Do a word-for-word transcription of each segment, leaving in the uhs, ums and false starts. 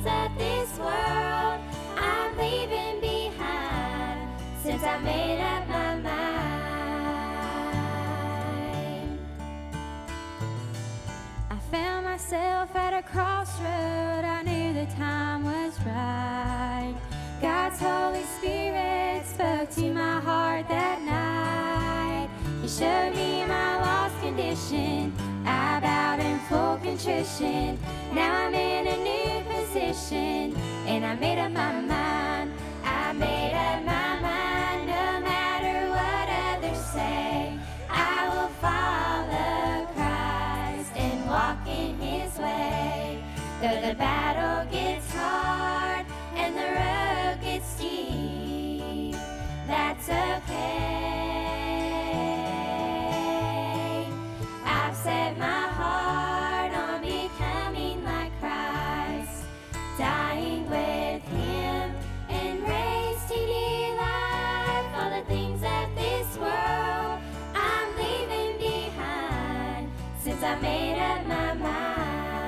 of this world I'm leaving behind, since I made up my mind. I found myself at a crossroad, I knew the time was right. God's Holy Spirit spoke to my heart that night. He showed me my lost condition, I bowed in full contrition. Now I'm in a new position, and I made up my mind. I made up my mind, no matter what others say, I will follow Christ and walk in His way. Though the battle gets hard and the road gets steep, that's okay. I've set my heart on becoming like Christ, dying with Him and raised to new life. All the things of this world I'm leaving behind, since I made up my mind.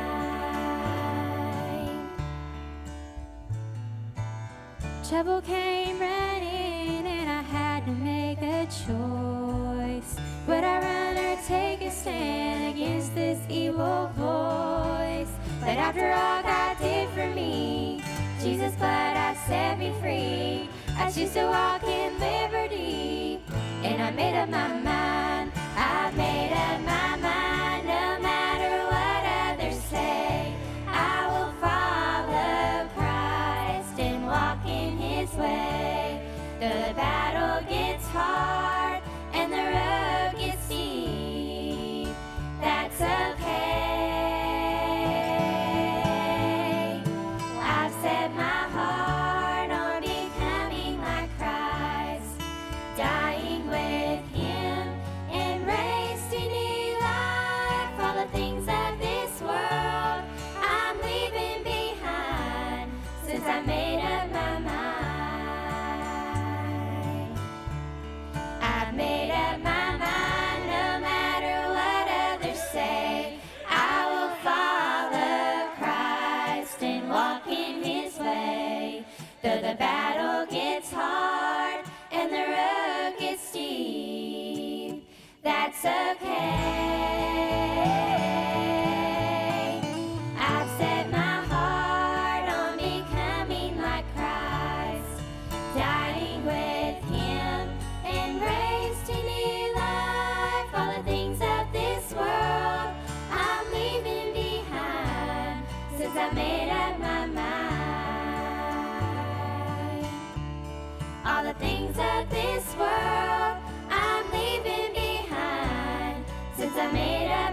Trouble came running and I had to make a choice. Would I run or take a stand against this evil voice? But after all God did for me, Jesus' blood has set me free. I choose to walk in liberty, and I made up my mind. I made up my mind, no matter what others say, I will follow Christ and walk in His way. Though the battle gets hard and the road gets steep, that's okay. I've set my heart on becoming like Christ, dying with Him and raised to new life. All the things of this world I'm leaving behind, since I made up my mind. I've made up my mind, no matter what others say, I will follow Christ and walk in His way. Though the battle gets hard and the road gets steep, that's okay. I've set my heart on becoming like Christ, dying with Him and raised to new life. All the things of this world I'm leaving behind, since I made up my mind. All the things of this world I'm leaving behind, since I made up